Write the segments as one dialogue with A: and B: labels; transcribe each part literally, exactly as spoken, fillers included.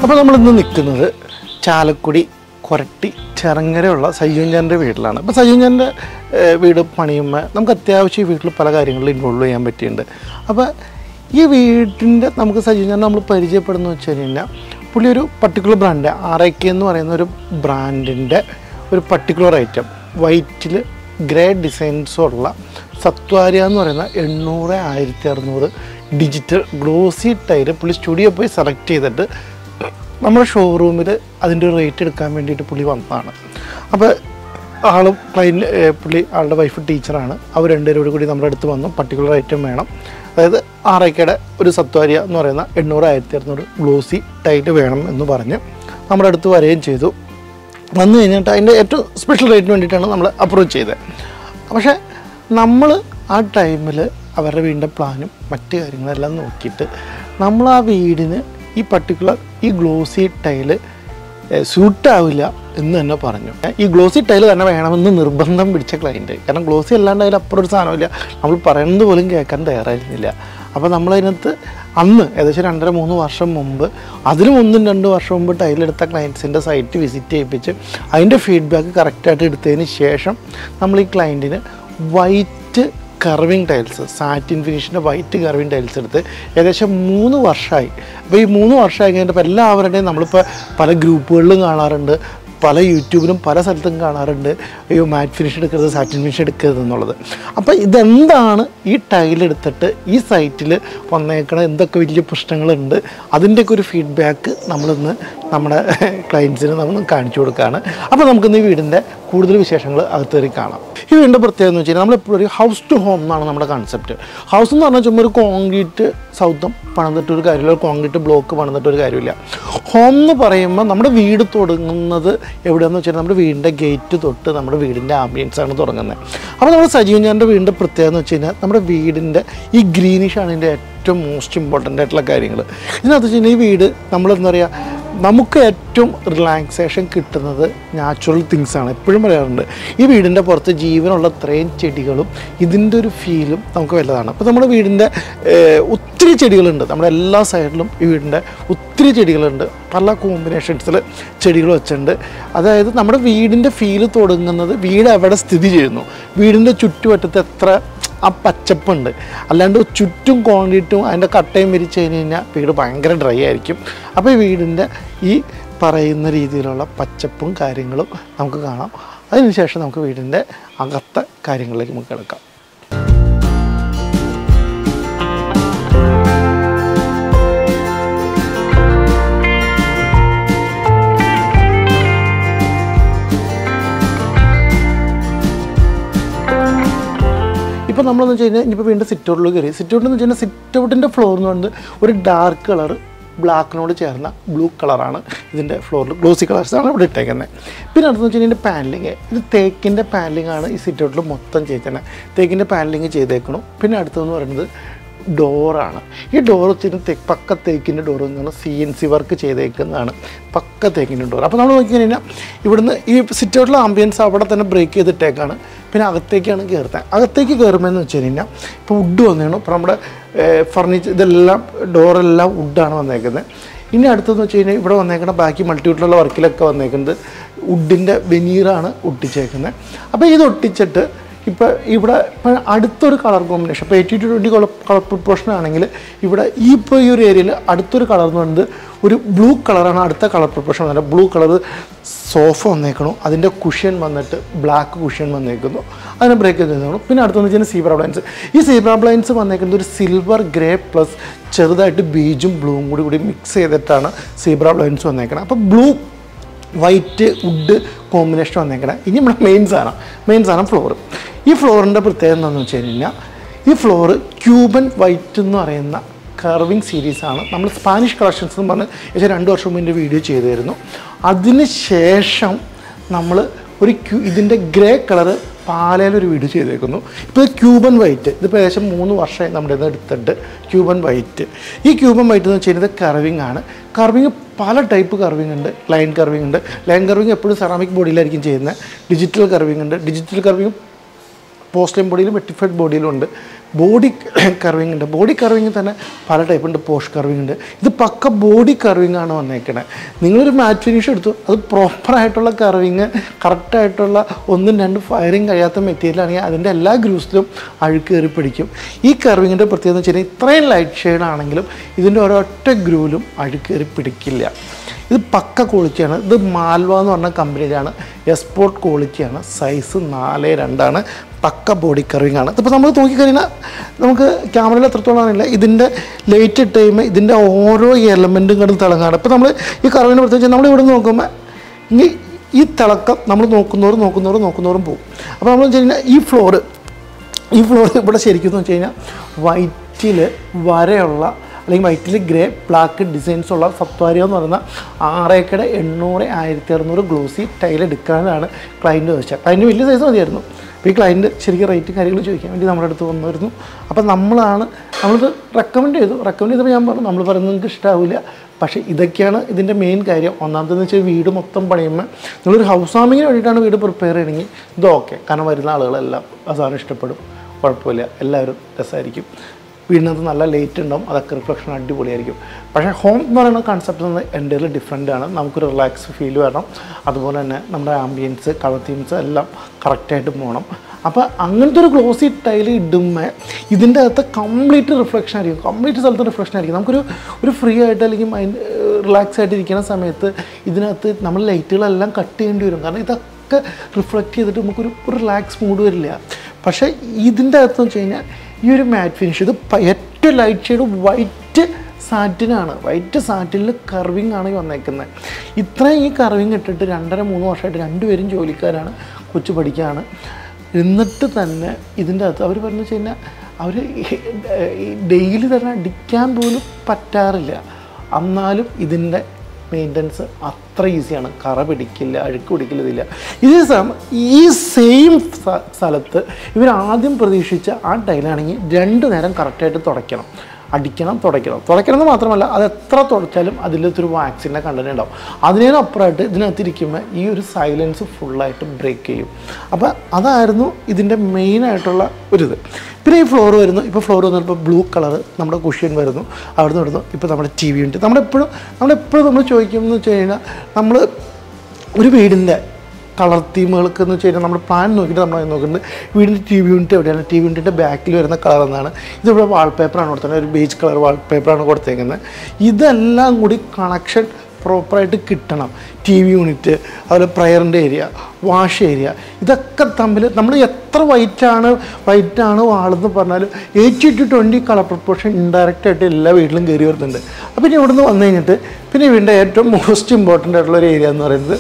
A: അപ്പോൾ നമ്മളിന്ന് നിൽക്കുന്നത് ചാലക്കുടി കൊരട്ടി ചെറങ്ങരയുള്ള സയ്യൂഞ്ചാൻ്റെ വീട്ടിലാണ്. അപ്പോൾ സയ്യൂഞ്ചാൻ്റെ വീട് പണിയുമ്പോൾ നമുക്ക് അത്യാവശ്യം ഈ വീട്ടിൽ പല കാര്യങ്ങളിൽ ഇൻവോൾവ് ചെയ്യാൻ പറ്റിയിട്ടുണ്ട്. അപ്പോൾ ഈ വീടിൻ്റെ നമുക്ക് സയ്യൂഞ്ചാൻ നമ്മൾ പരിചയപ്പെടുന്നു വെച്ച് കഴിഞ്ഞാൽ പുള്ളി ഒരു particular brand R I K എന്ന് പറയുന്ന ഒരു ബ്രാൻഡിൻ്റെ ഒരു പർട്ടിക്കുലർ ഐറ്റം വൈറ്റിൽ ഗ്രേ ഡിസൈൻസുള്ള സത്വാരിയ എന്ന് പറയുന്ന എണ്ണൂറ് ആയിരത്തി അറുന്നൂറ് ഡിജിറ്റൽ ഗ്ലോസി ടൈല് പുള്ളി സ്റ്റുഡിയോ പോയി സെലക്ട് ചെയ്തിട്ട് നമ്മുടെ ഷോറൂമിൽ അതിൻ്റെ റേറ്റ് എടുക്കാൻ വേണ്ടിയിട്ട് പുള്ളി വന്നതാണ്. അപ്പോൾ ആൾ ക്ലൈൻറ്റ് പുള്ളി ആളുടെ വൈഫ് ടീച്ചറാണ്. അവർ രണ്ടുപേരോട് കൂടി നമ്മുടെ അടുത്ത് വന്നു പർട്ടിക്കുലർ ഐറ്റം വേണം, അതായത് ആറേക്കയുടെ ഒരു സത്വാരിയ എന്ന് പറയുന്ന എണ്ണൂറ് ആയിരത്തി അറുന്നൂറ് ഗ്ലോസി ടൈല് വേണം എന്ന് പറഞ്ഞ് നമ്മുടെ അടുത്ത് വരികയും ചെയ്തു. വന്നു കഴിഞ്ഞിട്ട് അതിൻ്റെ ഏറ്റവും സ്പെഷ്യൽ റേറ്റിന് വേണ്ടിയിട്ടാണ് നമ്മൾ അപ്രോച്ച് ചെയ്തത്. പക്ഷേ നമ്മൾ ആ ടൈമിൽ അവരുടെ വീടിൻ്റെ പ്ലാനും മറ്റ് കാര്യങ്ങളെല്ലാം നോക്കിയിട്ട് നമ്മൾ ആ വീടിന് ഈ പർട്ടിക്കുലർ ഈ ഗ്ലോസി ടൈല് സ്യൂട്ടാവില്ല എന്ന് തന്നെ പറഞ്ഞു. ഈ ഗ്ലോസി ടൈല് തന്നെ വേണമെന്ന് നിർബന്ധം പിടിച്ച ക്ലൈൻറ്റ്, കാരണം ഗ്ലോസി അല്ലാണ്ട് അതിലപ്പുറം ഒരു സാധനമില്ല, നമ്മൾ പറയുന്നത് പോലും കേൾക്കാൻ തയ്യാറായിരുന്നില്ല. അപ്പോൾ നമ്മളതിനകത്ത് അന്ന് ഏകദേശം രണ്ടര മൂന്ന് വർഷം മുമ്പ് അതിനും ഒന്നും രണ്ട് വർഷം മുമ്പ് ടൈലെടുത്ത ക്ലയൻസിൻ്റെ സൈറ്റ് വിസിറ്റ് ചെയ്യിപ്പിച്ച് അതിൻ്റെ ഫീഡ്ബാക്ക് കറക്റ്റായിട്ട് എടുത്തതിന് ശേഷം നമ്മൾ ഈ ക്ലയൻറ്റിന് വൈറ്റ് കർവിങ് ടൈൽസ്, സാറ്റിൻ ഫിനിഷിൻ്റെ വൈറ്റ് കർവിങ് ടൈൽസ് എടുത്ത് ഏകദേശം മൂന്ന് വർഷമായി. അപ്പോൾ ഈ മൂന്ന് വർഷമായി കഴിഞ്ഞപ്പോൾ എല്ലാവരുടെയും നമ്മളിപ്പോൾ പല ഗ്രൂപ്പുകളിലും കാണാറുണ്ട്, പല യൂട്യൂബിലും പല സ്ഥലത്തും കാണാറുണ്ട്, അയ്യോ മാറ്റ് ഫിനിഷ് എടുക്കരുത്, സാറ്റിൻ ഫിനിഷ് എടുക്കരുത് എന്നുള്ളത്. അപ്പോൾ ഇതെന്താണ് ഈ ടൈലെടുത്തിട്ട് ഈ സൈറ്റിൽ വന്നേക്കണ എന്തൊക്കെ വലിയ പ്രശ്നങ്ങളുണ്ട് അതിൻ്റെയൊക്കെ ഒരു ഫീഡ്ബാക്ക് നമ്മളിന്ന് നമ്മുടെ ക്ലയൻസിന് നമ്മൾ കാണിച്ചു കൊടുക്കുകയാണ്. അപ്പോൾ നമുക്കിന്ന് ഈ വീടിൻ്റെ കൂടുതൽ വിശേഷങ്ങൾ അകത്തേറി കാണാം. ഈ വീടിൻ്റെ പ്രത്യേകത എന്ന് വെച്ച് കഴിഞ്ഞാൽ നമ്മളെപ്പോഴും ഒരു ഹൗസ് ടു ഹോം എന്നാണ് നമ്മുടെ കൺസെപ്റ്റ്. ഹൗസ് എന്ന് പറഞ്ഞാൽ ചുമ്മാ ഒരു കോൺക്രീറ്റ് സൗധം പണിതിട്ടൊരു കാര്യമില്ല, ഒരു കോൺക്രീറ്റ് ബ്ലോക്ക് പണിതിട്ടൊരു കാര്യമില്ല. ഹോം എന്ന് പറയുമ്പോൾ നമ്മുടെ വീട് തുടങ്ങുന്നത് എവിടെയാണെന്ന് വെച്ചാൽ നമ്മുടെ വീടിൻ്റെ ഗേറ്റ് തൊട്ട് നമ്മുടെ വീടിൻ്റെ ആംബിയൻസാണ് തുടങ്ങുന്നത്. അപ്പോൾ നമ്മൾ സയ്യൂഞ്ചാൻ്റെ വീടിൻ്റെ പ്രത്യേകത എന്ന് വെച്ച് കഴിഞ്ഞാൽ നമ്മുടെ വീടിൻ്റെ ഈ ഗ്രീനിഷാണ് ഇതിൻ്റെ ഏറ്റവും മോസ്റ്റ് ഇമ്പോർട്ടൻ്റ് ആയിട്ടുള്ള കാര്യങ്ങൾ. ഇതിനകത്ത് വെച്ച് കഴിഞ്ഞാൽ ഈ വീട് നമ്മളെന്താ പറയുക, നമുക്ക് ഏറ്റവും റിലാക്സേഷൻ കിട്ടുന്നത് നാച്ചുറൽ തിങ്സാണ്. എപ്പോഴും പറയാറുണ്ട് ഈ വീടിൻ്റെ പുറത്ത് ജീവനുള്ള അത്രയും ചെടികളും ഇതിൻ്റെ ഒരു ഫീലും നമുക്ക് വലുതാണ്. അപ്പോൾ നമ്മുടെ വീടിൻ്റെ ഒത്തിരി ചെടികളുണ്ട്, നമ്മുടെ എല്ലാ സൈഡിലും ഈ വീടിൻ്റെ ഒത്തിരി ചെടികളുണ്ട്, പല കോമ്പിനേഷൻസിൽ ചെടികൾ വെച്ചിട്ടുണ്ട്. അതായത് നമ്മുടെ വീടിൻ്റെ ഫീല് തുടങ്ങുന്നത് വീട് എവിടെ സ്ഥിതി ചെയ്യുന്നു, വീടിൻ്റെ ചുറ്റുവട്ടത്ത് എത്ര ആ പച്ചപ്പുണ്ട്. അല്ലാണ്ട് ചുറ്റും കോൺക്രീറ്റും അതിൻ്റെ കട്ടയും വിരിച്ച് കഴിഞ്ഞ് കഴിഞ്ഞാൽ വീട് ഭയങ്കര ഡ്രൈ ആയിരിക്കും. അപ്പോൾ ഈ വീടിൻ്റെ ഈ പറയുന്ന രീതിയിലുള്ള പച്ചപ്പും കാര്യങ്ങളും നമുക്ക് കാണാം. അതിനുശേഷം നമുക്ക് വീടിൻ്റെ അകത്തെ കാര്യങ്ങളിലേക്ക് നമുക്ക് കിടക്കാം. ഇപ്പോൾ നമ്മളെന്ന് വെച്ച് കഴിഞ്ഞാൽ ഇനിയിപ്പോൾ വീണ്ടും സിറ്റ് ഔട്ടിൽ കയറി. സിറ്റ് ഔട്ട് എന്ന് വെച്ച് കഴിഞ്ഞാൽ സിറ്റ് ഔട്ടിൻ്റെ ഫ്ലോർ എന്ന് പറയുന്നത് ഒരു ഡാർക്ക് കളർ ബ്ലാക്കിനോട് ചേർന്ന ബ്ലൂ കളറാണ് ഇതിൻ്റെ ഫ്ലോറിൽ, ഗ്ലോസി കളേഴ്സാണ് ഇവിടെ ഇട്ടേക്കുന്നത്. പിന്നെ അടുത്തെന്ന് വെച്ച് കഴിഞ്ഞാൽ പാനലിങ്, ഇത് തേക്കിൻ്റെ പാനലിംഗ് ആണ് ഈ സിറ്റ് ഔട്ടിൽ മൊത്തം ചെയ്തേക്കുന്നത്. തേക്കിൻ്റെ പാനലിങ് ചെയ്തേക്കണം. പിന്നെ അടുത്തതെന്ന് പറയുന്നത് ഡോറാണ്. ഈ ഡോർ വെച്ചിട്ട് തേ പക്ക തേക്കിൻ്റെ ഡോർ എന്ന് പറഞ്ഞാൽ സി എൻ സി വർക്ക് ചെയ്തേക്കുന്നതാണ്, പക്ക തേക്കിൻ്റെ ഡോർ. അപ്പോൾ നമ്മൾ നോക്കി കഴിഞ്ഞാൽ ഇവിടുന്ന് ഈ സിറ്റ് ഔട്ടിലെ ആംബിയൻസ് അവിടെ തന്നെ ബ്രേക്ക് ചെയ്തിട്ടേക്കാണ്. പിന്നെ അകത്തേക്കാണ് കയറുന്നത്. അകത്തേക്ക് കയറുമ്പോഴെന്ന് വെച്ച് കഴിഞ്ഞാൽ ഇപ്പോൾ വുഡ് വന്നേക്കണം. ഇപ്പോൾ നമ്മുടെ ഫർണിച്ചർ ഇതെല്ലാം ഡോറെല്ലാം വുഡാണ് വന്നേക്കുന്നത്. ഇനി അടുത്തെന്ന് വെച്ച് കഴിഞ്ഞാൽ ഇവിടെ വന്നേക്കുന്ന ബാക്കി മൾട്ടിവുഡിലുള്ള വർക്കിലൊക്കെ വന്നേക്കുന്നത് വുഡിൻ്റെ വെനീറാണ് ഒട്ടിച്ചേക്കുന്നത്. അപ്പോൾ ഇത് ഒട്ടിച്ചിട്ട് ഇപ്പോൾ ഇവിടെ ഇപ്പോൾ അടുത്തൊരു കളർ കോമ്പിനേഷൻ, ഇപ്പോൾ eighty to twenty colour colour proportion ആണെങ്കിൽ ഇവിടെ ഈ ഇപ്പോൾ ഈ ഒരു ഏരിയയിൽ അടുത്തൊരു കളർ എന്ന് പറയുന്നത് ഒരു ബ്ലൂ കളറാണ്. അടുത്ത കളർ പ്രൊപ്പോർഷൻ വന്നിട്ട് ബ്ലൂ കളർ സോഫ വന്നേക്കണം, അതിൻ്റെ കുഷ്യൻ വന്നിട്ട് ബ്ലാക്ക് കുഷ്യൻ വന്നേക്കുന്നു, അതിനെ ബ്രേക്ക് ചെയ്ത് തന്നു. പിന്നെ അടുത്തെന്ന് വെച്ചാൽ സീബ്ര ബ്ലൈൻസ്. ഈ സീബ്ര ബ്ലൈൻസ് വന്നേക്കുന്നത് ഒരു സിൽവർ ഗ്രേ പ്ലസ് ചെറുതായിട്ട് ബീജും ബ്ലൂവും കൂടി കൂടി മിക്സ് ചെയ്തിട്ടാണ് സീബ്ര ബ്ലൈൻസ് വന്നേക്കുന്നത്. അപ്പോൾ ബ്ലൂ വൈറ്റ് വുഡ് കോമ്പിനേഷൻ വന്നേക്കണം. ഇനി നമ്മുടെ മെയിൻ സാധനം മെയിൻ സാധനം ഫ്ലോറ്. ഈ ഫ്ലോറിൻ്റെ പ്രത്യേകത എന്താണെന്ന് വെച്ച് കഴിഞ്ഞാൽ ഈ ഫ്ലോറ് ക്യൂബൻ വൈറ്റ് എന്ന് പറയുന്ന കർവിങ് സീരീസാണ്. നമ്മൾ സ്പാനിഷ് കളക്ഷൻസ് എന്ന് പറഞ്ഞ് ഏകദേശം രണ്ട് വർഷം മുമ്പ് എൻ്റെ വീഡിയോ ചെയ്തിരുന്നു. അതിന് ശേഷം നമ്മൾ ഒരു ക്യൂ ഇതിൻ്റെ ഗ്രേ കളറ് പാലയിലൊരു വീഡിയോ ചെയ്തേക്കുന്നു. ഇപ്പോൾ ക്യൂബൻ വൈറ്റ്, ഇതിപ്പോൾ ഏകദേശം മൂന്ന് വർഷമായി നമ്മുടെ ഇത് എടുത്തിട്ട് ക്യൂബൻ വൈറ്റ്. ഈ ക്യൂബൻ വൈറ്റ് എന്ന് വെച്ച് കഴിഞ്ഞാൽ കർവിങ് ആണ്. കർവിങ് പല ടൈപ്പ് കർവിങ് ഉണ്ട്. ലൈൻ കർവിങ് ഉണ്ട്. ലൈൻ കർവിങ് എപ്പോഴും സെറാമിക് ബോഡിയിലായിരിക്കും ചെയ്യുന്നത്. ഡിജിറ്റൽ കർവിങ് ഉണ്ട്. ഡിജിറ്റൽ കർവിങ് പോസ്റ്റ്ലൈൻ ബോഡിയിലും വെട്ടിഫൈഡ് ബോഡിയിലും ഉണ്ട്. ബോഡി കർവിങ് ഉണ്ട്. ബോഡി കർവിങ് തന്നെ പല ടൈപ്പ് ഉണ്ട്. പോഷ് കർവിങ് ഉണ്ട്. ഇത് പക്ക ബോഡി കർവിങ് ആണ് വന്നേക്കണേ. നിങ്ങളൊരു മാറ്റ് ഫിനിഷ് എടുത്തു, അത് പ്രോപ്പറായിട്ടുള്ള കർവിങ്, കറക്റ്റായിട്ടുള്ള ഒന്നും രണ്ടും ഫയറിങ് കഴിയാത്ത മെറ്റീരിയൽ ആണെങ്കിൽ അതിൻ്റെ എല്ലാ ഗ്രൂസിലും അഴുക്ക് കയറി പിടിക്കും. ഈ കർവിങ്ങിൻ്റെ പ്രത്യേകത എന്ന് വെച്ച് കഴിഞ്ഞാൽ ഇത്രയും ലൈറ്റ് ഷെയ്ഡ് ആണെങ്കിലും ഇതിൻ്റെ ഒരൊറ്റ ഗ്രൂവിലും അഴുക്ക് കയറി പിടിക്കില്ല. ഇത് പക്ക ക്വാളിറ്റിയാണ്. ഇത് മാൽവ എന്ന് പറഞ്ഞ കമ്പനിയിലാണ്. എക്സ്പോർട്ട് ക്വാളിറ്റിയാണ്. സൈസ് നാല് രണ്ടാണ്. പക്ക ബോഡി കർവിങ് ആണ്. ഇതിപ്പോൾ നമ്മൾ നോക്കിക്കഴിഞ്ഞാൽ നമുക്ക് ക്യാമറയിൽ എത്രത്തോളം ആണില്ല, ഇതിൻ്റെ ലൈറ്റ് ടൈം ഇതിൻ്റെ ഓരോ എലമെൻറ്റും കണ്ട് തിളങ്ങാണ്. ഇപ്പോൾ നമ്മൾ ഈ കർവിനെ പ്രത്യേകിച്ച് നമ്മൾ ഇവിടെ നോക്കുമ്പോൾ ഇനി ഈ തിളക്കം നമ്മൾ നോക്കുന്നവരും നോക്കുന്നവരും നോക്കുന്നവരും പോകും. അപ്പോൾ നമ്മൾ വെച്ച് കഴിഞ്ഞാൽ ഈ ഫ്ലോറ് ഈ ഫ്ലോർ ഇവിടെ ശരിക്കും എന്ന് വെച്ച് കഴിഞ്ഞാൽ വൈറ്റിൽ വരെയുള്ള അല്ലെങ്കിൽ വൈറ്റിൽ ഗ്രേ ബ്ലാക്ക് ഡിസൈൻസ് ഉള്ള സത്വാരിയ എന്ന് പറയുന്ന ആറേക്കടെ എണ്ണൂറ് ആയിരത്തി അറുന്നൂറ് ഗ്ലോസി ടൈൽ എടുക്കാനാണ് ക്ലയൻറ്റ് ചോദിച്ചത്. ക്ലയൻറ്റ് വലിയ സൈസ് മതിയായിരുന്നു. അപ്പോൾ ഈ ക്ലയൻറ്റ് ശരിക്കും റേറ്റും കാര്യങ്ങൾ ചോദിക്കാൻ വേണ്ടി നമ്മുടെ അടുത്ത് വന്നിരുന്നു. അപ്പോൾ നമ്മളാണ് നമ്മളിത് റെക്കമെൻഡ് ചെയ്തു. റെക്കമെൻഡ് ചെയ്തപ്പോൾ ഞാൻ പറഞ്ഞു, നമ്മൾ പറയുന്നത് നിങ്ങൾക്ക് ഇഷ്ടമാവില്ല, പക്ഷേ ഇതൊക്കെയാണ് ഇതിൻ്റെ മെയിൻ കാര്യം. ഒന്നാമതെന്ന് വെച്ചാൽ വീട് മൊത്തം പണിയുമ്പോൾ നിങ്ങളൊരു ഹൗസ് വാമിങ്ങിന് വേണ്ടിയിട്ടാണ് വീട് പ്രിപ്പയർ ചെയ്യണമെങ്കിൽ ഇത് ഓക്കെ. കാരണം വരുന്ന ആളുകളെല്ലാം ആ സാധനം ഇഷ്ടപ്പെടും, കുഴപ്പമില്ല, എല്ലാവരും രസമായിരിക്കും. വീടിനകത്ത് നല്ല ലൈറ്റ് ഉണ്ടാവും, അതൊക്കെ റിഫ്ലക്ഷൻ അടിപൊളിയായിരിക്കും. പക്ഷേ ഹോം എന്ന് പറയുന്ന കൺസെപ്റ്റ് നിന്ന് എൻ്റയർലി ഡിഫറെൻ്റ് ആണ്. നമുക്കൊരു റിലാക്സ് ഫീൽ വേണം. അതുപോലെ തന്നെ നമ്മുടെ ആംബിയൻസ്, കളർ തീംസ് എല്ലാം കറക്റ്റായിട്ട് പോകണം. അപ്പോൾ അങ്ങനത്തെ ഒരു ഗ്ലോസി ടൈൽ ഇടുമ്പോൾ ഇതിൻ്റെ അകത്ത് കംപ്ലീറ്റ് റിഫ്ലക്ഷൻ ആയിരിക്കും. കംപ്ലീറ്റ് സ്ഥലത്ത് റിഫ്ലക്ഷൻ ആയിരിക്കും. നമുക്കൊരു ഒരു ഫ്രീ ആയിട്ട് അല്ലെങ്കിൽ മൈൻഡ് റിലാക്സ് ആയിട്ട് ഇരിക്കുന്ന സമയത്ത് ഇതിനകത്ത് നമ്മൾ ലൈറ്റുകളെല്ലാം കട്ട് ചെയ്യേണ്ടി വരും. കാരണം ഇതൊക്കെ റിഫ്ലക്റ്റ് ചെയ്തിട്ട് നമുക്കൊരു ഒരു റിലാക്സ് മൂഡ് വരില്ല. പക്ഷേ ഇതിൻ്റെ അകത്ത് വെച്ച് കഴിഞ്ഞാൽ ഈ ഒരു മാറ്റ് ഫിനിഷ്, ഇത് ഏറ്റവും ലൈറ്റ് ഷെയ്ഡ് വൈറ്റ് സാറ്റിനാണ്. വൈറ്റ് സാറ്റിനിൽ കർവിങ് ആണ് വന്നേക്കുന്നത്. ഇത്രയും ഈ കർവിങ് ഇട്ടിട്ട് രണ്ടര മൂന്ന് വർഷമായിട്ട് രണ്ടുപേരും ജോലിക്കാരാണ്, കൊച്ചു പഠിക്കുകയാണ്. എന്നിട്ട് തന്നെ ഇതിൻ്റെ അകത്ത് അവർ പറഞ്ഞു വെച്ച് കഴിഞ്ഞാൽ അവർ ഡെയിലി തന്നെ അടിക്കാൻ പോലും പറ്റാറില്ല. എന്നാലും ഇതിൻ്റെ മെയിൻ്റനൻസ് അത്ര ഈസിയാണ്. കറ പിടിക്കില്ല, അഴുക്ക് പിടിക്കില്ല, ഇതില്ല. ഇതേ സമയം ഈ സെയിം സ്ഥലത്ത് ഇവർ ആദ്യം പ്രതീക്ഷിച്ച ആ ടൈലാണെങ്കിൽ രണ്ട് നേരം കറക്റ്റായിട്ട് തുടയ്ക്കണം, അടിക്കണം, തുടയ്ക്കണം. തുടയ്ക്കണം എന്ന് മാത്രമല്ല, അത് എത്ര തുടച്ചാലും അതിലൊരു വാക്സിൻ്റെ കണ്ടന്റ് ഉണ്ടാവും. അതിനപ്പുറമായിട്ട് ഇതിനകത്തിരിക്കുമ്പോൾ ഈ ഒരു സൈലൻസ് ഫുള്ളായിട്ട് ബ്രേക്ക് ചെയ്യും. അപ്പോൾ അതായിരുന്നു ഇതിൻ്റെ മെയിനായിട്ടുള്ള ഒരിത്. പിന്നെ ഈ ഫ്ലോർ വരുന്നു. ഇപ്പോൾ ഫ്ലോർ വന്നപ്പോൾ ബ്ലൂ കളർ നമ്മുടെ കുഷ്യൻ വരുന്നു. അവിടെ നിന്ന് വരുന്നു. ഇപ്പോൾ നമ്മുടെ ടി വി യൂണിറ്റ് നമ്മളെപ്പോഴും നമ്മളെപ്പോഴും നമ്മൾ ചോദിക്കുമെന്ന് വെച്ച് കഴിഞ്ഞാൽ നമ്മൾ ഒരു വീടിൻ്റെ കളർ തീമുകൾക്ക് എന്ന് വെച്ച് കഴിഞ്ഞാൽ നമ്മൾ പ്ലാൻ നോക്കിയിട്ട് നമ്മൾ നോക്കുന്നത് വീടിൻ്റെ ടി വി യൂണിറ്റ് എവിടെയാണ്, ടി വി യൂണിറ്റിൻ്റെ ബാക്കിൽ വരുന്ന കളർ എന്നാണ്. ഇതിവിടെ വാൾപേപ്പറാണ് കൊടുത്തത്, ഒരു ബേജ് കളർ വാൾപേപ്പറാണ് കൊടുത്തേക്കുന്നത്. ഇതെല്ലാം കൂടി കണക്ഷൻ പ്രോപ്പറായിട്ട് കിട്ടണം. ടി വി യൂണിറ്റ്, അതുപോലെ പ്രയറിൻ്റെ ഏരിയ, വാഷ് ഏരിയ, ഇതൊക്കെ തമ്മിൽ നമ്മൾ എത്ര വൈറ്റാണ് വൈറ്റാണ് വാളെന്ന് പറഞ്ഞാലും eighty to twenty colour proportion ഇൻഡയറക്റ്റായിട്ട് എല്ലാ വീട്ടിലും കയറി വരുന്നുണ്ട്. അപ്പോൾ ഇനി ഇവിടുന്ന് വന്നു കഴിഞ്ഞിട്ട് പിന്നെ വീടിൻ്റെ ഏറ്റവും മോസ്റ്റ് ഇമ്പോർട്ടൻ്റ് ആയിട്ടുള്ളൊരു ഏരിയ എന്ന് പറയുന്നത്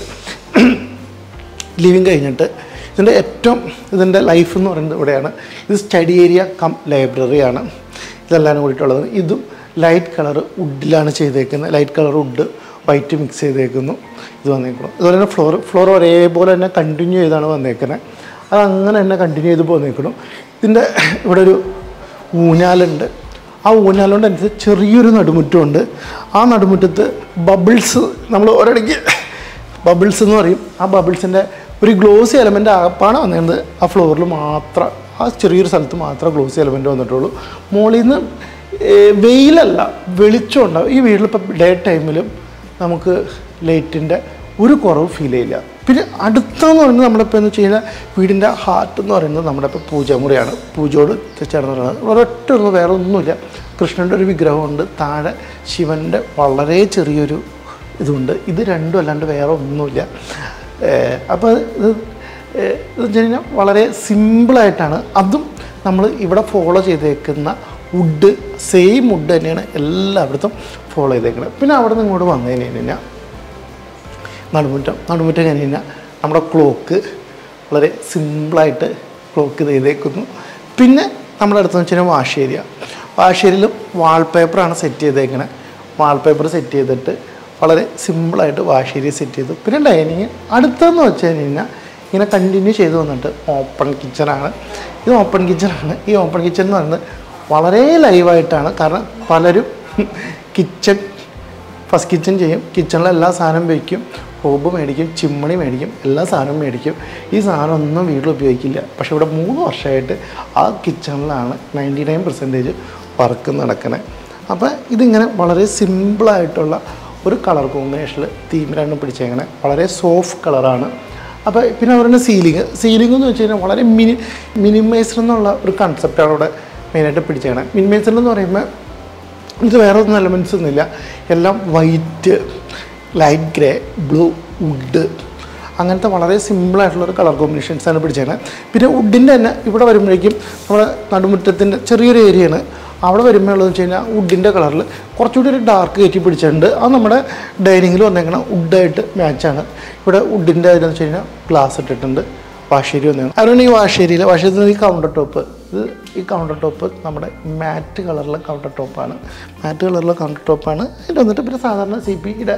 A: ലിവിങ് കഴിഞ്ഞിട്ട് ഇതിൻ്റെ ഏറ്റവും ഇതിൻ്റെ ലൈഫ് എന്ന് പറയുന്നത് ഇവിടെയാണ്. ഇത് സ്റ്റഡി ഏരിയ കം ലൈബ്രറിയാണ് ഇതെല്ലാം കൂടിയിട്ടുള്ളത്. ഇതും ലൈറ്റ് കളർ വുഡിലാണ് ചെയ്തേക്കുന്നത്. Light colour wood white mix ചെയ്തേക്കുന്നു. ഇത് വന്നേക്കുന്നു. അതുപോലെ തന്നെ ഫ്ലോർ ഫ്ലോർ ഒരേപോലെ തന്നെ കണ്ടിന്യൂ ചെയ്താണ് വന്നേക്കുന്നത്. അതങ്ങനെ തന്നെ കണ്ടിന്യൂ ചെയ്ത് പോന്നേക്കണം. ഇതിൻ്റെ ഇവിടെ ഒരു ഊഞ്ഞാലുണ്ട്. ആ ഊഞ്ഞാലുകൊണ്ട് അനുസരിച്ച് ചെറിയൊരു നടുമുറ്റമുണ്ട്. ആ നടുമുറ്റത്ത് ബബിൾസ്, നമ്മൾ ഒരിടയ്ക്ക് ബബിൾസ് എന്ന് പറയും. ആ ബബിൾസിൻ്റെ ഒരു ഗ്ലോസി എലമെൻ്റ് ആപ്പാണ് വന്നിരുന്നത്. ആ ഫ്ലോറിൽ മാത്രം, ആ ചെറിയൊരു സ്ഥലത്ത് മാത്രം ഗ്ലോസി എലമെൻ്റ് വന്നിട്ടുള്ളൂ. മുകളിൽ നിന്ന് വെയിലല്ല, വെളിച്ചം ഉണ്ടാവും. ഈ വീട്ടിലിപ്പോൾ ഡേ ടൈമിലും നമുക്ക് ലൈറ്റിൻ്റെ ഒരു കുറവ് ഫീൽ ചെയ്യില്ല. പിന്നെ അടുത്തെന്ന് പറയുന്നത് നമ്മളിപ്പോൾ എന്ന് വെച്ച് കഴിഞ്ഞാൽ വീടിൻ്റെ ഹാർട്ട് എന്ന് പറയുന്നത് നമ്മുടെ ഇപ്പോൾ പൂജാമുറിയാണ്. പൂജയോട് ചേർന്ന് പറയുന്നത് ഒരൊറ്റ ഒന്നും വേറെ ഒന്നുമില്ല. കൃഷ്ണൻ്റെ ഒരു വിഗ്രഹമുണ്ട്, താഴെ ശിവൻ്റെ വളരെ ചെറിയൊരു ഇതുണ്ട്. ഇത് രണ്ടും അല്ലാണ്ട് വേറെ ഒന്നുമില്ല. അപ്പോൾ ഇത് ഇത് വെച്ച് കഴിഞ്ഞാൽ വളരെ സിമ്പിളായിട്ടാണ്. അതും നമ്മൾ ഇവിടെ ഫോളോ ചെയ്തേക്കുന്ന വുഡ്, സെയിം വുഡ് തന്നെയാണ് എല്ലായിടത്തും ഫോളോ ചെയ്തേക്കുന്നത്. പിന്നെ അവിടെ നിന്ന് ഇങ്ങോട്ട് വന്നു കഴിഞ്ഞ് കഴിഞ്ഞാൽ നടുമുറ്റം നടുമുറ്റം കഴിഞ്ഞ് കഴിഞ്ഞാൽ നമ്മുടെ ക്ലോക്ക് വളരെ സിമ്പിളായിട്ട് ക്ലോക്ക് ചെയ്തേക്കുന്നു. പിന്നെ നമ്മുടെ അടുത്തെന്ന് വെച്ച് കഴിഞ്ഞാൽ വാഷ് ഏരിയ. വാഷ് ഏരിയയിലും വാൾപേപ്പറാണ് സെറ്റ് ചെയ്തേക്കുന്നത്. വാൾപേപ്പർ സെറ്റ് ചെയ്തിട്ട് വളരെ സിമ്പിളായിട്ട് വാഷ് ഏരിയ സെറ്റ് ചെയ്തു. പിന്നെ ഡൈനിങ് അടുത്തെന്ന് വെച്ച് കഴിഞ്ഞാൽ ഇങ്ങനെ കണ്ടിന്യൂ ചെയ്ത് വന്നിട്ട് ഓപ്പൺ കിച്ചണാണ്. ഇത് ഓപ്പൺ കിച്ചണാണ്. ഈ ഓപ്പൺ കിച്ചൺ എന്ന് പറയുന്നത് വളരെ ലൈവായിട്ടാണ്. കാരണം പലരും കിച്ചൺ ഫസ്റ്റ് കിച്ചൺ ചെയ്യും, കിച്ചണിൽ എല്ലാ സാധനം വയ്ക്കും, ഹോബ് മേടിക്കും, ചിമ്മണി മേടിക്കും, എല്ലാ സാധനവും മേടിക്കും. ഈ സാധനം ഒന്നും വീട്ടിൽ ഉപയോഗിക്കില്ല. പക്ഷേ ഇവിടെ മൂന്ന് വർഷമായിട്ട് ആ കിച്ചണിലാണ് നയൻറ്റി നയൻ പെർസെൻറ്റേജ് വർക്ക് നടക്കണേ. അപ്പോൾ ഇതിങ്ങനെ വളരെ സിമ്പിളായിട്ടുള്ള ഒരു കളർ കോമ്പിനേഷനിൽ തീം രണ്ടും പിടിച്ചേക്കണേ. വളരെ സോഫ്റ്റ് കളറാണ്. അപ്പോൾ പിന്നെ അവരുടെ സീലിംഗ് സീലിംഗ് എന്ന് വെച്ച് കഴിഞ്ഞാൽ വളരെ മിനി മിനിമൈസർ എന്നുള്ള ഒരു കൺസെപ്റ്റാണ് ഇവിടെ മെയിനായിട്ട് പിടിച്ചേക്കണേ. മിനിമൈസർ എന്ന് പറയുമ്പോൾ ഇത് വേറെ ഒന്നും എലമെൻറ്റ്സ് ഒന്നുമില്ല. എല്ലാം white, light grey, blue, wood, അങ്ങനത്തെ വളരെ സിമ്പിളായിട്ടുള്ളൊരു കളർ കോമ്പിനേഷൻസാണ് പിടിച്ചേക്കണേ. പിന്നെ വുഡിൻ്റെ തന്നെ ഇവിടെ വരുമ്പോഴേക്കും നമ്മുടെ നടുമുറ്റത്തിൻ്റെ ചെറിയൊരു ഏരിയയാണ്. അവിടെ വരുമ്പോഴുള്ളതെന്ന് വെച്ച് കഴിഞ്ഞാൽ വുഡിൻ്റെ കളറിൽ കുറച്ചുകൂടി ഒരു ഡാർക്ക് കയറ്റി പിടിച്ചിട്ടുണ്ട്. അത് നമ്മുടെ ഡൈനിങ്ങിൽ വന്നേക്കണം വുഡായിട്ട് മാച്ചാണ്. ഇവിടെ വുഡിൻ്റെ ഇതെന്ന് വെച്ച് കഴിഞ്ഞാൽ ഗ്ലാസ് ഇട്ടിട്ടുണ്ട്. വാഷേരി വന്നേക്കണം. അതുകൊണ്ട് ഈ വാഷേരിയിൽ വാഷേരി ഈ കൗണ്ടർ ടോപ്പ് ഇത് ഈ കൗണ്ടർ ടോപ്പ് നമ്മുടെ മാറ്റ് കളറിലെ കൗണ്ടർ ടോപ്പാണ്. മാറ്റ് കളറിലെ കൗണ്ടർ ടോപ്പാണ്. അതിൽ വന്നിട്ട് പിന്നെ സാധാരണ സി പിയുടെ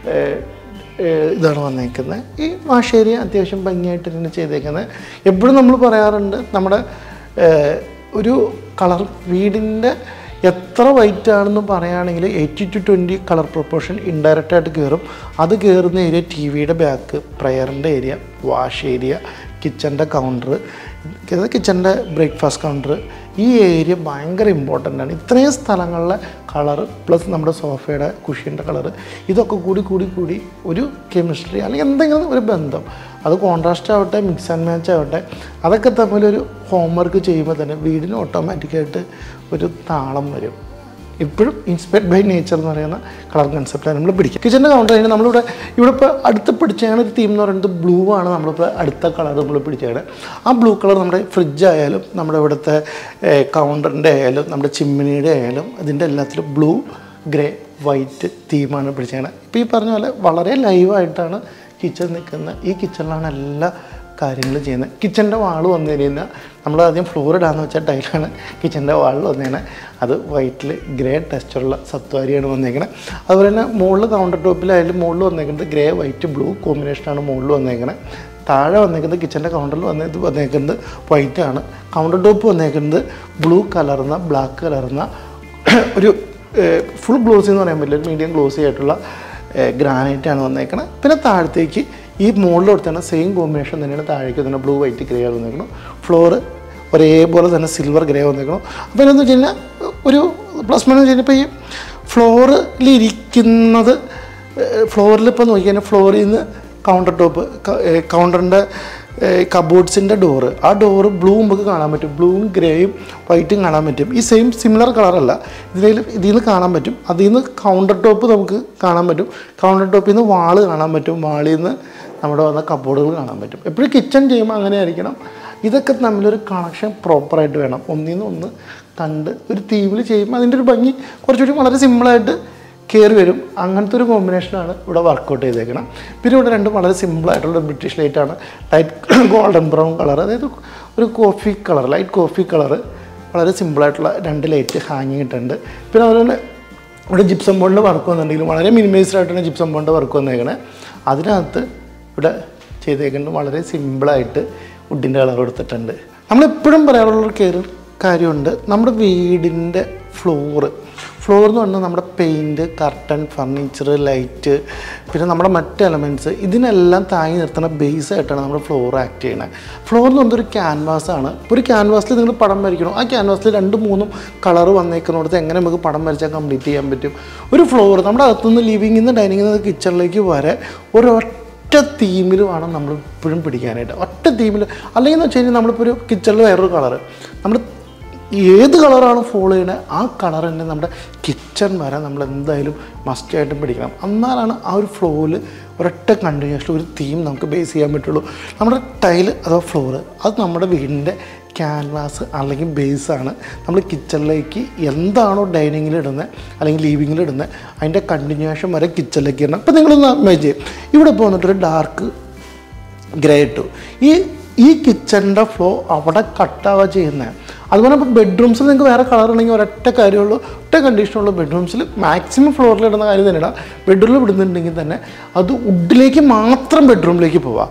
A: ഇതാണ് വന്നേക്കുന്നത്. ഈ വാഷേരി അത്യാവശ്യം ഭംഗിയായിട്ട് തന്നെ ചെയ്തേക്കുന്നത്. എപ്പോഴും നമ്മൾ പറയാറുണ്ട് നമ്മുടെ ഒരു കളർ വീടിൻ്റെ എത്ര വൈറ്റ് ആണെന്ന് പറയുകയാണെങ്കിൽ eighty to twenty colour proportion ഇൻഡയറക്റ്റായിട്ട് കയറും. അത് കയറുന്ന ഏരിയ ടി വിയുടെ ബാക്ക്, പ്രയറിൻ്റെ ഏരിയ, വാഷ് ഏരിയ, കിച്ചൻ്റെ കൗണ്ടർ, കിച്ചൻ്റെ ബ്രേക്ക്ഫാസ്റ്റ് കൗണ്ടർ, ഈ ഏരിയ ഭയങ്കര ഇമ്പോർട്ടൻ്റ് ആണ്. ഇത്രയും സ്ഥലങ്ങളിലെ കളർ പ്ലസ് നമ്മുടെ സോഫയുടെ കുഷ്യൻ്റെ കളർ ഇതൊക്കെ കൂടി കൂടി കൂടി ഒരു കെമിസ്ട്രി അല്ലെങ്കിൽ എന്തെങ്കിലും ഒരു ബന്ധം, അത് കോൺട്രാസ്റ്റ് ആവട്ടെ, മിക്സ് ആൻഡ് മാച്ച് ആവട്ടെ, അതൊക്കെ തമ്മിലൊരു ഹോംവർക്ക് ചെയ്യുമ്പോൾ തന്നെ വീടിന് ഓട്ടോമാറ്റിക്കായിട്ട് ഒരു താളം വരും. ഇപ്പോഴും ഇൻസ്പയർഡ് ബൈ നേച്ചർ എന്ന് പറയുന്ന കളർ കൺസെപ്റ്റാണ് നമ്മൾ പിടിക്കുക. കിച്ചൻ്റെ കൗണ്ടർ കഴിഞ്ഞാൽ നമ്മളിവിടെ ഇവിടെ ഇപ്പോൾ അടുത്ത് പിടിച്ചാണ് ഒരു തീം എന്ന് പറയുന്നത് ബ്ലൂ ആണ്. നമ്മളിപ്പോൾ അടുത്ത കളർ നമ്മൾ പിടിച്ചാണ്. ആ ബ്ലൂ കളർ നമ്മുടെ ഫ്രിഡ്ജ് ആയാലും നമ്മുടെ ഇവിടുത്തെ കൗണ്ടറിൻ്റെ ആയാലും നമ്മുടെ ചിമ്മിനിയുടെ ആയാലും അതിൻ്റെ എല്ലാത്തിലും ബ്ലൂ, ഗ്രേ, വൈറ്റ് തീമാണ് പിടിച്ചാണ്. ഇപ്പോൾ ഈ പറഞ്ഞ പോലെ വളരെ ലൈവായിട്ടാണ് കിച്ചൺ നിൽക്കുന്നത്. ഈ കിച്ചണിലാണ് എല്ലാ കാര്യങ്ങൾ ചെയ്യുന്നത്. കിച്ചൻ്റെ വാൾ വന്നു കഴിഞ്ഞാൽ നമ്മൾ ആദ്യം ഫ്ലോർ ഇടാന്ന് വെച്ചാൽ ടൈലാണ്. കിച്ചൻ്റെ വാളിൽ വന്നേക്കണേ അത് വൈറ്റിൽ ഗ്രേ ടെക്സ്ചറുള്ള സത്വാരിയാണ് വന്നേക്കണേ. അതുപോലെ തന്നെ മുകളിൽ കൗണ്ടർ ടോപ്പിലായാലും മുകളിൽ വന്നേക്കുന്നത് ഗ്രേ, വൈറ്റ്, ബ്ലൂ കോമ്പിനേഷനാണ് മുകളിൽ വന്നേക്കണേ. താഴെ വന്നേക്കുന്നത് കിച്ചൻ്റെ കൗണ്ടറിൽ വന്നത് വന്നേക്കുന്നത് വൈറ്റാണ്. കൗണ്ടർ ടോപ്പ് വന്നേക്കുന്നത് ബ്ലൂ കലർന്ന ബ്ലാക്ക് കലർന്ന ഒരു ഫുൾ ഗ്ലോസി എന്ന് പറയാൻ പറ്റില്ല, മീഡിയം ഗ്ലോസി ആയിട്ടുള്ള ഗ്രാനൈറ്റാണ് വന്നേക്കണത്. പിന്നെ താഴത്തേക്ക് ഈ മുകളിൽ കൊടുത്തന്നെ സെയിം കോമ്പിനേഷൻ തന്നെയാണ് താഴേക്ക് തന്നെ ബ്ലൂ, വൈറ്റ്, ഗ്രേ വന്നേക്കണം. ഫ്ലോറ് ഒരേപോലെ തന്നെ സിൽവർ ഗ്രേ വന്നേക്കണം. അപ്പോൾ എന്താണെന്ന് വെച്ച് കഴിഞ്ഞാൽ ഒരു പ്ലസ് മൈനസ് വെച്ച് കഴിഞ്ഞാൽ ഇപ്പോൾ ഈ ഫ്ലോറിലിരിക്കുന്നത് ഫ്ലോറിൽ ഇപ്പോൾ നോക്കി കഴിഞ്ഞാൽ ഫ്ലോറിൽ നിന്ന് കൗണ്ടർ ടോപ്പ് കൗണ്ടറിൻ്റെ കബോർഡ്സിൻ്റെ ഡോറ് ആ ഡോറ് ബ്ലൂ നമുക്ക് കാണാൻ പറ്റും. ബ്ലൂവും ഗ്രേയും വൈറ്റും കാണാൻ പറ്റും. ഈ സെയിം സിമിലർ കളറല്ല ഇതിൽ ഇതിൽ നിന്ന് കാണാൻ പറ്റും. അതിൽ നിന്ന് കൗണ്ടർ ടോപ്പ് നമുക്ക് കാണാൻ പറ്റും. കൗണ്ടർ ടോപ്പിൽ നിന്ന് വാള് കാണാൻ പറ്റും. വാളിൽ നിന്ന് നമ്മുടെ വന്ന കബോർഡുകൾ കാണാൻ പറ്റും. എപ്പോഴും കിച്ചൺ ചെയ്യുമ്പോൾ അങ്ങനെ ആയിരിക്കണം. ഇതൊക്കെ തമ്മിലൊരു കണക്ഷൻ പ്രോപ്പറായിട്ട് വേണം. ഒന്നിൽ നിന്ന് ഒന്ന് കണ്ട് ഒരു തീമിൽ ചെയ്യുമ്പോൾ അതിൻ്റെ ഒരു ഭംഗി കുറച്ചുകൂടി വളരെ സിമ്പിളായിട്ട് കയറി വരും. അങ്ങനത്തെ ഒരു കോമ്പിനേഷനാണ് ഇവിടെ വർക്കൗട്ട് ചെയ്തേക്കണം. പിന്നെ ഇവിടെ രണ്ട് വളരെ സിമ്പിളായിട്ടുള്ള ബ്രിട്ടീഷ് ലൈറ്റാണ്. ലൈറ്റ് ഗോൾഡൻ ബ്രൗൺ കളർ, അതായത് ഒരു coffee colour, light coffee colour, വളരെ സിമ്പിളായിട്ടുള്ള രണ്ട് ലൈറ്റ് ഹാങ്ങിങ് ഇട്ടുണ്ട്. പിന്നെ അതുപോലെ തന്നെ ഇവിടെ ജിപ്സം ബോണ്ടിൻ്റെ വർക്ക് വന്നിട്ടുണ്ടെങ്കിലും വളരെ മിനിമൈസ്ഡ് ആയിട്ടാണ് ജിപ്സം ബോണ്ടിൻ്റെ വർക്ക് വന്നേക്കണേ. അതിനകത്ത് ഇവിടെ ചെയ്തേക്കുന്നത് വളരെ സിമ്പിളായിട്ട് വുഡിൻ്റെ കളർ കൊടുത്തിട്ടുണ്ട്. നമ്മളെപ്പോഴും പറയാറുള്ളൊരു കയറി കാര്യമുണ്ട്. നമ്മുടെ വീടിൻ്റെ ഫ്ലോറ് ഫ്ലോർ എന്ന് പറഞ്ഞാൽ നമ്മുടെ പെയിൻറ്റ്, കർട്ടൻ, ഫർണിച്ചർ, ലൈറ്റ്, പിന്നെ നമ്മുടെ മറ്റ് എലമെൻറ്റ്സ് ഇതിനെല്ലാം താങ്ങി നിർത്തുന്ന ബേസ് ആയിട്ടാണ് നമ്മുടെ ഫ്ലോർ ആക്ട് ചെയ്യുന്നത്. ഫ്ലോർ എന്ന് പറഞ്ഞൊരു ക്യാൻവാസാണ്. ഒരു ക്യാൻവാസിൽ നിങ്ങൾ പടം വരയ്ക്കണം. ആ ക്യാൻവാസിൽ രണ്ടും മൂന്നും കളർ വന്നേക്കുന്നിടത്ത് എങ്ങനെ നമുക്ക് പടം വരച്ചാൽ കംപ്ലീറ്റ് ചെയ്യാൻ പറ്റും? ഒരു ഫ്ലോർ നമ്മുടെ അകത്തുനിന്ന് ലിവിങ്ങിൽ നിന്ന് ഡൈനിങ്ങിൽ നിന്ന് കിച്ചണിലേക്ക് വരെ ഒരു ഒറ്റ തീമിൽ വേണം നമ്മൾ ഇപ്പോഴും പിടിക്കാനായിട്ട്. ഒറ്റ തീമിൽ അല്ലെങ്കിൽ എന്ന് വെച്ച് കഴിഞ്ഞാൽ നമ്മളിപ്പോൾ ഒരു കിച്ചണിൽ വേറൊരു കളറ് നമ്മൾ ഏത് കളറാണ് ഫോളോ ചെയ്യുന്നത് ആ കളർ തന്നെ നമ്മുടെ കിച്ചൺ വരെ നമ്മൾ എന്തായാലും മസ്റ്റായിട്ടും പിടിക്കണം. എന്നാലാണ് ആ ഒരു ഫ്ലോയിൽ ഒരൊറ്റ കണ്ടിന്യൂഷൻ ഒരു തീം നമുക്ക് ബേസ് ചെയ്യാൻ പറ്റുള്ളൂ. നമ്മുടെ ടൈല് അഥവാ ഫ്ലോറ് അത് നമ്മുടെ വീടിൻ്റെ ക്യാൻവാസ് അല്ലെങ്കിൽ ബേസാണ്. നമ്മൾ കിച്ചണിലേക്ക് എന്താണോ ഡൈനിങ്ങിൽ ഇടുന്നത് അല്ലെങ്കിൽ ലിവിങ്ങിൽ ഇടുന്നത് അതിൻ്റെ കണ്ടിന്യൂഷൻ വരെ കിച്ചണിലേക്ക് ഇടണം. ഇപ്പോൾ നിങ്ങളൊന്ന് ഇമാജിൻ ചെയ്യും, ഇവിടെ ഇപ്പോൾ വന്നിട്ടൊരു ഡാർക്ക് ഗ്രേ ഇട്ടു. ഈ ഈ കിച്ചണിൻ്റെ ഫ്ലോ അവിടെ കട്ടാവുക ചെയ്യുന്നത്. അതുപോലെ ഇപ്പോൾ ബെഡ്റൂംസിൽ നിങ്ങൾക്ക് വേറെ കളർ ഉണ്ടെങ്കിൽ ഒരൊറ്റ കാര്യമുള്ളൂ, ഒറ്റ കണ്ടീഷനുള്ള ബെഡ്റൂംസിൽ മാക്സിമം ഫ്ലോറിൽ ഇടുന്ന കാര്യം തന്നെ ഇടാം. ബെഡ്റൂമിൽ ഇടുന്നുണ്ടെങ്കിൽ തന്നെ അത് വുഡിലേക്ക് മാത്രം ബെഡ്റൂമിലേക്ക് പോവാം.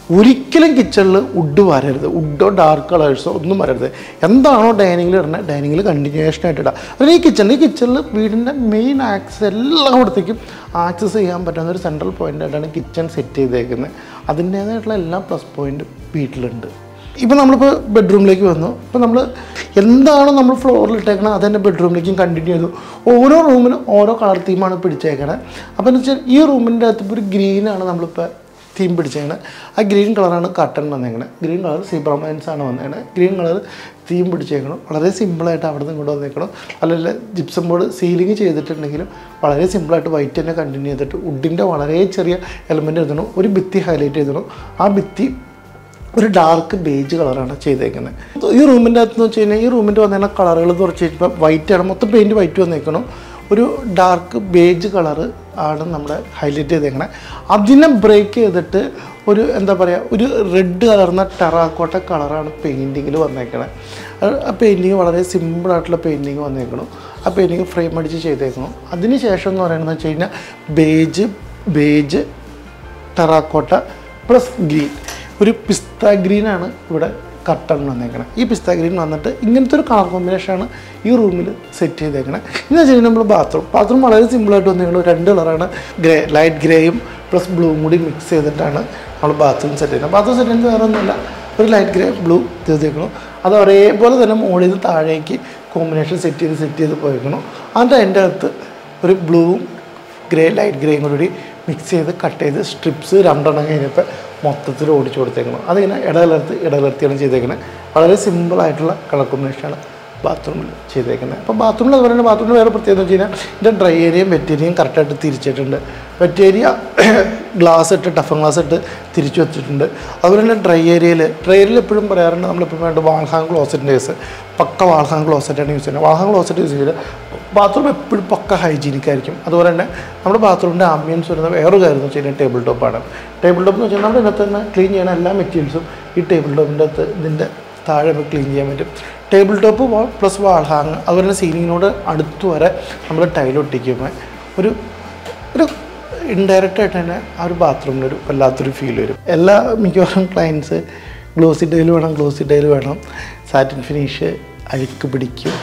A: ഒരിക്കലും കിച്ചണിൽ വുഡ് വരരുത്, വുഡോ ഡാർക്ക് കളേഴ്സോ ഒന്നും വരരുത്. എന്താണോ ഡൈനിങ്ങിൽ ഇടുന്നത് ഡൈനിങ്ങിൽ കണ്ടിന്യൂഷനായിട്ട് ഇടുക. അതിന് ഈ കിച്ചണിൽ ഈ കിച്ചണിൽ വീടിൻ്റെ മെയിൻ ആക്സസ് എല്ലായിടത്തേക്കും ആക്സസ് ചെയ്യാൻ പറ്റുന്ന ഒരു സെൻട്രൽ പോയിൻ്റായിട്ടാണ് കിച്ചൺ സെറ്റ് ചെയ്തേക്കുന്നത്. അതിൻ്റേതായിട്ടുള്ള എല്ലാ പ്ലസ് പോയിൻറ്റും വീട്ടിലുണ്ട്. ഇപ്പോൾ നമ്മളിപ്പോൾ ബെഡ്റൂമിലേക്ക് വന്നു. ഇപ്പോൾ നമ്മൾ എന്താണോ നമ്മൾ ഫ്ലോറിൽ ഇട്ടേക്കണത് അത് തന്നെ ബെഡ്റൂമിലേക്കും കണ്ടിന്യൂ ചെയ്തു. ഓരോ റൂമിനും ഓരോ കളർ തീമാണ് പിടിച്ചേക്കണത്. അപ്പോൾ എന്ന് വെച്ചാൽ ഈ റൂമിൻ്റെ അകത്ത് ഇപ്പോൾ ഒരു ഗ്രീനാണ് നമ്മളിപ്പോൾ തീം പിടിച്ചേക്കണത്. ആ ഗ്രീൻ കളറാണ് കട്ടൺ വന്നേക്കണത്. ഗ്രീൻ കളർ സീബ്രമൈൻസ് ആണ് വന്നേക്കണത്. ഗ്രീൻ കളർ തീം പിടിച്ചേക്കണം. വളരെ സിമ്പിളായിട്ട് അവിടെ നിന്ന് ഇങ്ങോട്ട് വന്നേക്കണം. അല്ലെങ്കിൽ ജിപ്സം ബോർഡ് സീലിംഗ് ചെയ്തിട്ടുണ്ടെങ്കിലും വളരെ സിമ്പിളായിട്ട് വൈറ്റ് തന്നെ കണ്ടിന്യൂ ചെയ്തിട്ട് വുഡിൻ്റെ വളരെ ചെറിയ എലമെൻറ്റ് എഴുതണം. ഒരു ഭിത്തി ഹൈലൈറ്റ് ചെയ്തണം. ആ ഭിത്തി ഒരു ഡാർക്ക് ബേജ് കളറാണ് ചെയ്തേക്കുന്നത്. ഈ റൂമിൻ്റെ അകത്ത് എന്ന് വെച്ച് കഴിഞ്ഞാൽ ഈ റൂമിൻ്റെ വന്നേക്കുന്ന കളറുകൾ കുറച്ച് കഴിഞ്ഞപ്പോൾ വൈറ്റാണ്, മൊത്തം പെയിൻറ്റ് വൈറ്റ് വന്നേക്കണം. ഒരു ഡാർക്ക് ബേജ് കളറ് ആണ് നമ്മുടെ ഹൈലൈറ്റ് ചെയ്തേക്കണേ. അതിനെ ബ്രേക്ക് ചെയ്തിട്ട് ഒരു എന്താ പറയുക ഒരു റെഡ് കളർന്ന ടെറാക്കോട്ട കളറാണ് പെയിൻറ്റിങ്ങിൽ വന്നേക്കണേ. ആ പെയിൻറ്റിങ് വളരെ സിമ്പിളായിട്ടുള്ള പെയിൻറ്റിങ് വന്നേക്കണം. ആ പെയിൻറ്റിങ് ഫ്രെയിം അടിച്ച് ചെയ്തേക്കണം. അതിന് ശേഷം എന്ന് പറയുന്നത് വെച്ച് കഴിഞ്ഞാൽ beige beige terracotta plus green, ഒരു പിസ്ത ഗ്രീനാണ് ഇവിടെ കട്ടൺ വന്നേക്കണം. ഈ പിസ്ത ഗ്രീൻ വന്നിട്ട് ഇങ്ങനത്തെ ഒരു കളർ കോമ്പിനേഷനാണ് ഈ റൂമിൽ സെറ്റ് ചെയ്തേക്കണേ. എന്ന് വെച്ച് കഴിഞ്ഞാൽ നമ്മൾ ബാത്റൂം ബാത്റൂം വളരെ സിമ്പിളായിട്ട് വന്നേക്കണം. രണ്ട് കളറാണ്, ഗ്രേ ലൈറ്റ് ഗ്രേയും പ്ലസ് ബ്ലൂവും കൂടി മിക്സ് ചെയ്തിട്ടാണ് നമ്മൾ ബാത്റൂം സെറ്റ് ചെയ്യുന്നത്. ബാത്റൂം സെറ്റ് ചെയ്യുന്നത് വേറെ ഒന്നുമില്ല, ഒരു ലൈറ്റ് ഗ്രേ ബ്ലൂ ചെയ്തേക്കണം. അത് ഒരേപോലെ തന്നെ മുകളിൽ നിന്ന് താഴേക്ക് കോമ്പിനേഷൻ സെറ്റ് ചെയ്ത് സെറ്റ് ചെയ്ത് പോയേക്കണം. അതിൻ്റെ അതിൻ്റെ അകത്ത് ഒരു ബ്ലൂവും ഗ്രേ ലൈറ്റ് ഗ്രേയും കൂടി മിക്സ് ചെയ്ത് കട്ട് ചെയ്ത് സ്ട്രിപ്സ് രണ്ടെണ്ണം കഴിഞ്ഞപ്പോൾ മൊത്തത്തിൽ ഓടിച്ചു കൊടുത്തേക്കണം. അതിങ്ങനെ ഇടകലർത്തി ഇടകലർത്തിയാണ് ചെയ്തേക്കുന്നത്. വളരെ സിമ്പിളായിട്ടുള്ള കളർ കോമ്പിനേഷനാണ് ബാത്റൂമിൽ ചെയ്തേക്കുന്നത്. അപ്പോൾ ബാത്റൂമിൽ അതുപോലെ തന്നെ ബാത്റൂമിൽ വേറെ പ്രത്യേകത വെച്ച് കഴിഞ്ഞാൽ ഇതിൻ്റെ ഡ്രൈ ഏരിയയും വെറ്റ് ഏരിയയും കറക്റ്റായിട്ട് തിരിച്ചിട്ടുണ്ട്. വെറ്റ് ഏരിയ ഗ്ലാസ് ഇട്ട് ടഫൻ ഗ്ലാസ് ഇട്ട് തിരിച്ചു വെച്ചിട്ടുണ്ട്. അതുപോലെ തന്നെ ഡ്രൈ ഏരിയയിൽ ഡ്രൈ ഏരിയയിൽ എപ്പോഴും പറയാറുണ്ട് നമ്മളിപ്പോൾ വേണ്ട വാൾഹാങ് ക്ലോസറ്റിൻ്റെ കേസ് പക്ക വാൾഹാങ് ക്ലോസറ്റാണ് യൂസ് ചെയ്യുന്നത്. വാൾഹാങ് ക്ലോസറ്റ് യൂസ് ചെയ്ത് ബാത്റൂം എപ്പോഴും പക്ക ഹൈജീനിക് ആയിരിക്കും. അതുപോലെ തന്നെ നമ്മുടെ ബാത്റൂമിൻ്റെ ആംബിയൻസ് വരുന്ന വേറൊരു കാര്യം എന്ന് വെച്ച് കഴിഞ്ഞാൽ ടേബിൾ ടോപ്പാണ്. ടേബിൾ ടോപ്പ് എന്ന് വെച്ചാൽ നമ്മുടെ ഇതിനകത്ത് തന്നെ ക്ലീൻ ചെയ്യുന്ന എല്ലാ മെറ്റീരിയൽസും ഈ ടേബിൾ ടോപ്പിൻ്റെ അകത്ത് ഇതിൻ്റെ താഴെ ക്ലീൻ ചെയ്യാൻ പറ്റും. Table top plus wall hang അതുപോലെ തന്നെ സീലിങ്ങിനോട് അടുത്ത് വരെ നമ്മൾ ടൈലൊട്ടിക്കുമ്പോൾ ഒരു ഒരു ഇൻഡയറക്റ്റായിട്ട് തന്നെ ആ ഒരു ബാത്റൂമിനൊരു വല്ലാത്തൊരു ഫീൽ വരും. എല്ലാ മിക്കവാറും ക്ലയൻസ് ഗ്ലോസി ടൈൽ വേണം ഗ്ലോസി ടൈൽ വേണം സാറ്റിൻ ഫിനിഷ് അഴുക്ക് പിടിക്കും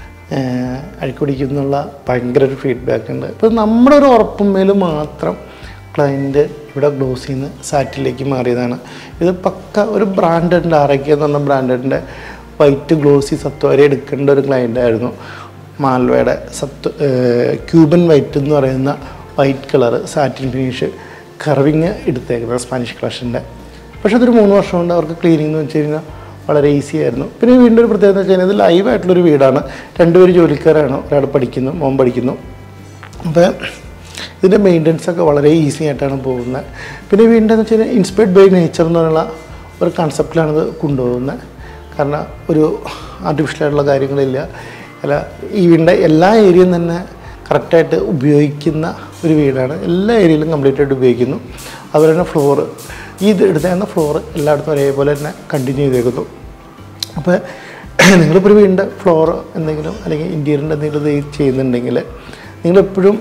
A: അഴുക്ക് പിടിക്കും എന്നുള്ള ഭയങ്കര ഒരു ഫീഡ്ബാക്ക് ഉണ്ട്. ഇപ്പോൾ നമ്മുടെ ഒരു ഉറപ്പുമേൽ മാത്രം ക്ലയൻറ്റ് ഇവിടെ ഗ്ലോസിൽ നിന്ന് സാറ്റിലേക്ക് മാറിയതാണ്. ഇത് പക്ക ഒരു ബ്രാൻഡഡിൻ്റെ ആറയ്ക്ക് എന്ന് പറഞ്ഞ ബ്രാൻഡഡിൻ്റെ വൈറ്റ് ഗ്ലോസി സത്വ വരെ എടുക്കേണ്ട ഒരു ക്ലയൻ്റായിരുന്നു. മാൽവയുടെ സത്വ ക്യൂബൻ വൈറ്റ് എന്ന് പറയുന്ന white colour satin finish curving എടുത്തേക്കുന്നത് സ്പാനിഷ് കളക്ഷൻ്റെ. പക്ഷേ അതൊരു മൂന്ന് വർഷം കൊണ്ട് അവർക്ക് ക്ലീനിങ് എന്ന് വെച്ച് കഴിഞ്ഞാൽ വളരെ ഈസി ആയിരുന്നു. പിന്നെ വീടിൻ്റെ ഒരു പ്രത്യേകത എന്ന് വെച്ച് കഴിഞ്ഞാൽ ഇത് ലൈവായിട്ടുള്ളൊരു വീടാണ്. രണ്ടുപേര് ജോലിക്കാരാണ്, ഒരാൾ പഠിക്കുന്നു മോൻ പഠിക്കുന്നു. അപ്പോൾ ഇതിൻ്റെ മെയിൻ്റനൻസ് ഒക്കെ വളരെ ഈസി ആയിട്ടാണ് പോകുന്നത്. പിന്നെ വീടിൻ്റെ എന്ന് വെച്ച് കഴിഞ്ഞാൽ ഇൻസ്പയർഡ് ബൈ നേച്ചർ എന്നുള്ള ഒരു കൺസെപ്റ്റിലാണിത് കൊണ്ടുപോകുന്നത്. കാരണം ഒരു ആർട്ടിഫിഷ്യലായിട്ടുള്ള കാര്യങ്ങളില്ല. അല്ല ഈ വീടിൻ്റെ എല്ലാ ഏരിയയും തന്നെ കറക്റ്റായിട്ട് ഉപയോഗിക്കുന്ന ഒരു വീടാണ്. എല്ലാ ഏരിയയിലും കംപ്ലീറ്റ് ആയിട്ട് ഉപയോഗിക്കുന്നു. അതുപോലെ തന്നെ ഫ്ലോറ് ഈ ഇത് എടുത്തേക്കുന്ന ഫ്ലോറ് എല്ലായിടത്തും ഒരേപോലെ തന്നെ കണ്ടിന്യൂ ചെയ്തേക്കുന്നു. അപ്പോൾ നിങ്ങളിപ്പോൾ ഒരു വീടിൻ്റെ ഫ്ലോറ് എന്തെങ്കിലും അല്ലെങ്കിൽ ഇൻറ്റീരിയറിൻ്റെ എന്തെങ്കിലും ഇത് ചെയ്യുന്നുണ്ടെങ്കിൽ നിങ്ങളെപ്പോഴും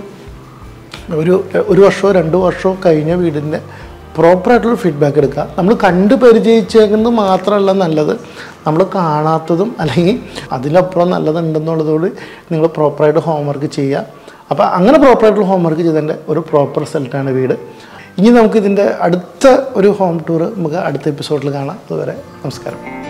A: ഒരു ഒരു വർഷമോ രണ്ട് വർഷമോ കഴിഞ്ഞ വീടിൻ്റെ പ്രോപ്പറായിട്ടുള്ള ഫീഡ്ബാക്ക് എടുക്കുക. നമ്മൾ കണ്ട് പരിചയിച്ചേക്കുന്നത് മാത്രമല്ല നല്ലത്, നമ്മൾ കാണാത്തതും അല്ലെങ്കിൽ അതിനപ്പുറം നല്ലതുണ്ടെന്നുള്ളതോട് നിങ്ങൾ പ്രോപ്പറായിട്ട് ഹോംവർക്ക് ചെയ്യുക. അപ്പോൾ അങ്ങനെ പ്രോപ്പറായിട്ടുള്ള ഹോംവർക്ക് ചെയ്തതിൻ്റെ ഒരു പ്രോപ്പർ റിസൾട്ടാണ് വീട്. ഇനി നമുക്കിതിൻ്റെ അടുത്ത ഒരു ഹോം ടൂർ നമുക്ക് അടുത്ത എപ്പിസോഡിൽ കാണാം. അതുവരെ നമസ്കാരം.